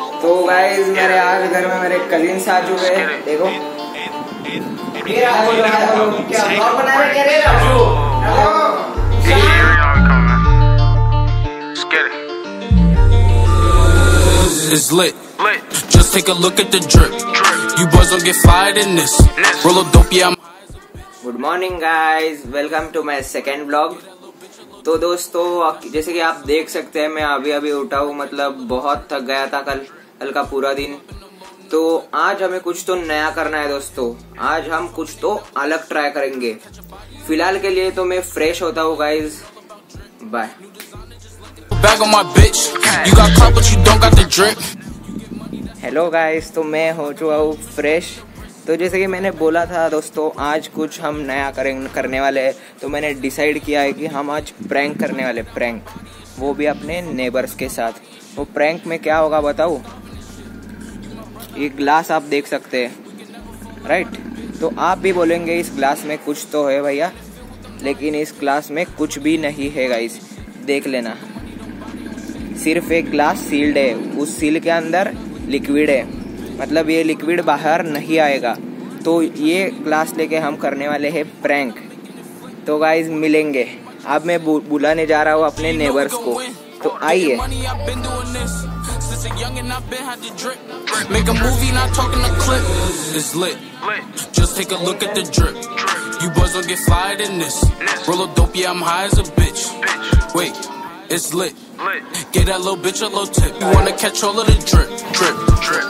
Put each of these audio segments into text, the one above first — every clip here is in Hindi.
तो गाइस मेरे आज घर में मेरे कलीग्स आ चुके हैं। देखो क्या ब्लॉग बना रहे कह रहे It's lit. Just take a look at the drip. You boys don't get fired in this. Roll a dope, yeah. Good morning guys, welcome to my second blog. तो दोस्तों जैसे कि आप देख सकते हैं मैं अभी उठा हूँ, मतलब बहुत थक गया था कल का पूरा दिन। तो आज हमें कुछ तो नया करना है दोस्तों, आज हम कुछ तो अलग ट्राई करेंगे। फिलहाल के लिए तो मैं फ्रेश होता हूँ गाइस, बाय। हेलो गाइस, तो मैं हो चुका हूँ फ्रेश। तो जैसे कि मैंने बोला था दोस्तों, आज कुछ हम नया करने वाले हैं। तो मैंने डिसाइड किया है कि हम आज प्रैंक करने वाले, प्रैंक, वो भी अपने नेबर्स के साथ। वो प्रैंक में क्या होगा बताऊँ? ये ग्लास आप देख सकते हैं, राइट? तो आप भी बोलेंगे इस ग्लास में कुछ तो है भैया, लेकिन इस ग्लास में कुछ भी नहीं है गाइस। देख लेना, सिर्फ एक ग्लास सील्ड है, उस सील के अंदर लिक्विड है, मतलब ये लिक्विड बाहर नहीं आएगा। तो ये ग्लास लेके हम करने वाले हैं प्रैंक। तो गाइस मिलेंगे, अब मैं बुलाने जा रहा हूँ अपने नेबर्स को, तो आइए। It's lit. Get that little bitch a little tip. You wanna catch all of the drip, drip, drip.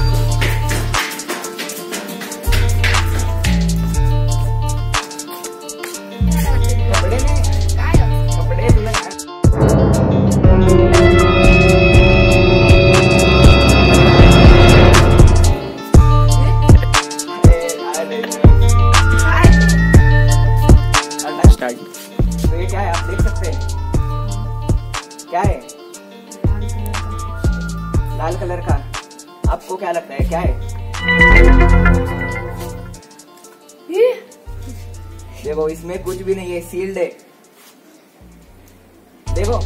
Start. तो ये क्या है आप देख सकते हैं, क्या है? लाल कलर का। आपको क्या लगता है क्या है? देखो इसमें कुछ भी नहीं है, सील्ड है। देखो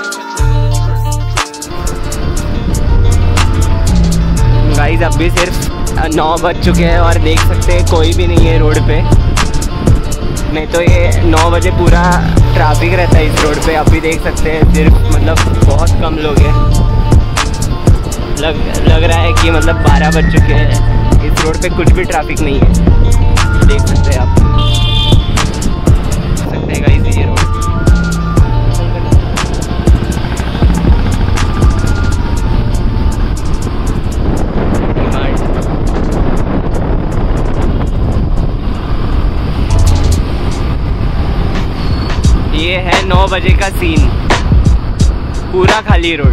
गाइस, अभी सिर्फ 9 बज चुके हैं और देख सकते हैं कोई भी नहीं है रोड पे। नहीं तो ये 9 बजे पूरा ट्रैफिक रहता है इस रोड पे। अभी देख सकते हैं सिर्फ, मतलब बहुत कम लोग हैं। लग रहा है कि मतलब 12 बज चुके हैं, इस रोड पे कुछ भी ट्रैफिक नहीं है। देख सकते हैं आप, देख सकते हैं गाइस ये रोड। ये है 9 बजे का सीन, पूरा खाली रोड।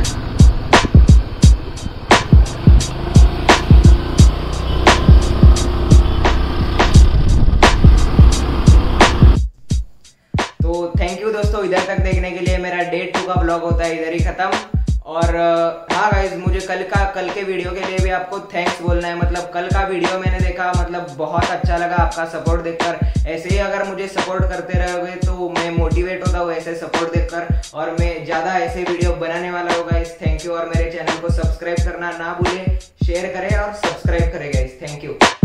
तो थैंक यू दोस्तों इधर तक देखने के लिए। मेरा डे 2 का ब्लॉग होता है इधर ही खत्म। और हाँ गाइज, मुझे कल के वीडियो के लिए भी आपको थैंक्स बोलना है। मतलब कल का वीडियो मैंने देखा, मतलब बहुत अच्छा लगा आपका सपोर्ट देखकर। ऐसे ही अगर मुझे सपोर्ट करते रहोगे तो मैं मोटिवेट होता हूँ ऐसे सपोर्ट देखकर, और मैं ज़्यादा ऐसे वीडियो बनाने वाला हूँ गाइज। थैंक यू, और मेरे चैनल को सब्सक्राइब करना ना भूलें, शेयर करें और सब्सक्राइब करें गाइज। Thank you.